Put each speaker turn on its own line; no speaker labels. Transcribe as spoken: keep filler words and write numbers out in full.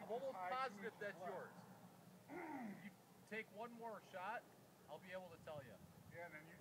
I'm almost positive that's yours. You take one more shot, I'll be able to tell you.
Yeah, then you